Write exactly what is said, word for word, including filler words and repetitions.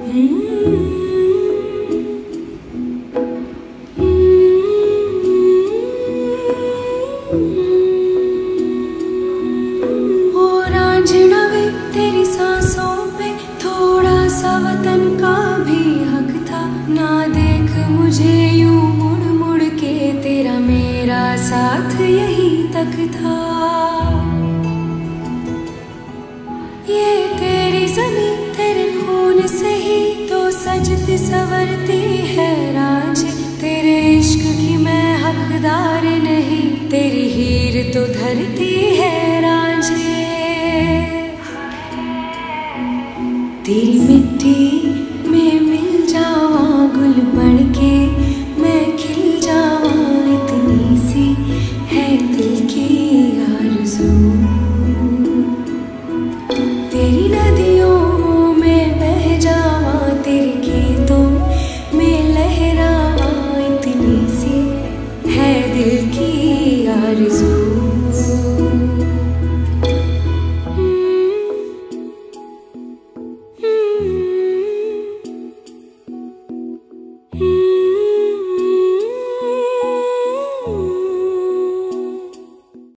तेरी सांसों पे थोड़ा सा वतन का भी हक था। ना देख मुझे यूं मुड़ मुड़ के, तेरा मेरा साथ यही तक था। ये तेरी ज़मीं तेरे खून से ही तो सजती संवरती है राज। तेरे इश्क की मैं हकदार नहीं, तेरी हीर तो धरती है रांझे। तेरी मिट्टी में मिल जावा गुल बन